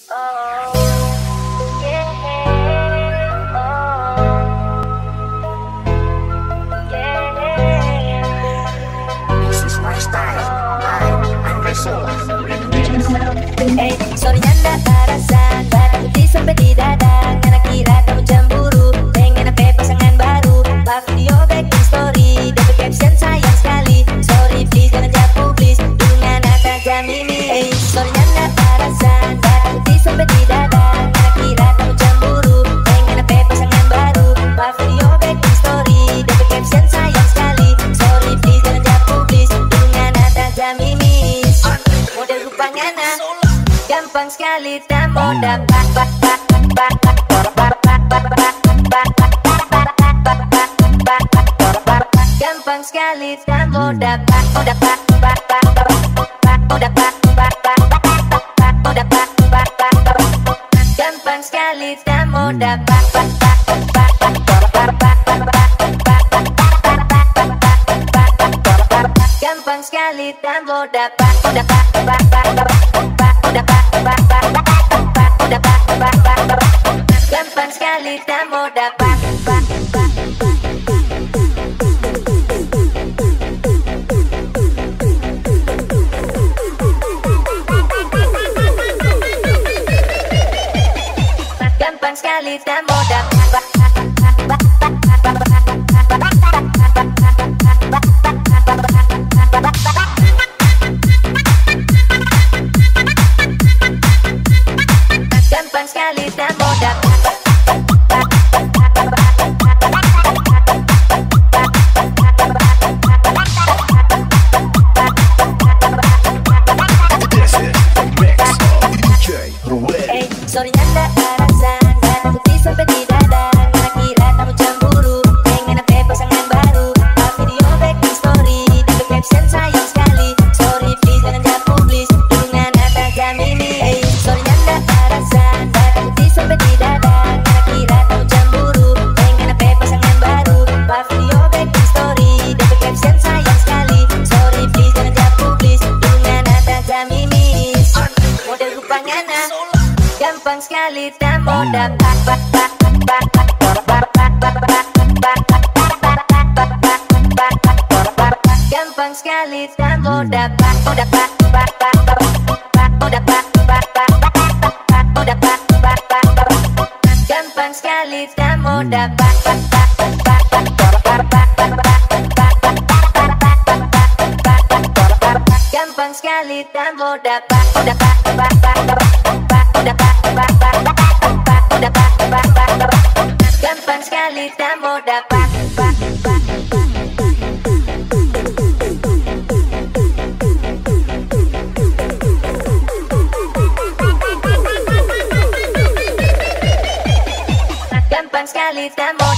Oh, yeah, oh, yeah. This is my style. I'm Resol. Hey, sorry nyanda barasan, barang putih sampai di dada. Ngana kira kamu cemburu, pengen apa pasangan baru. Pak video baking story, double caption sayang sekali. Sorry please jangan jatuh please, dengan tajam ini. Hey, sorry nyanda barasan, barang putih sampai di dada. Ngana kira kamu cemburu, pengen apa pasangan baru. Pak video baking story, double caption sayang sekali. Sorry please jangan jatuh please, dengan tajam ini. Model rupangana gampang sekali tak mau dapat. Gampang sekali tak mau dapat. Gampang sekali tak mau dapat. Gampang sekali tak mau dapat. Gampang sekali tak mau dapat. Gampang sekali tak mau dapat. Gampang sekali tak mau dapat. Hey, sorry nyanda barasan, barang putih sampai di dada. Ngana kira kamu cemburu, pengen apa pasangan baru. Pak video baking story, double caption sayang sekali. Sorry please jangan jatuh please, dengan tajam ini. Hey, sorry nyanda barasan, barang putih sampai di dada. Ngana kira kamu cemburu, pengen apa pasangan baru. Pak video baking story, double caption sayang sekali. Sorry please jangan jatuh please, dengan tajam ini. Model rupangana gampang sekali tak mau dapat. Gampang sekali tak mau dapat. Gampang sekali tak mau dapat. Gampang sekali tak mau dapat. Gampang sekali tak mau dapat. Gampang sekali tak mau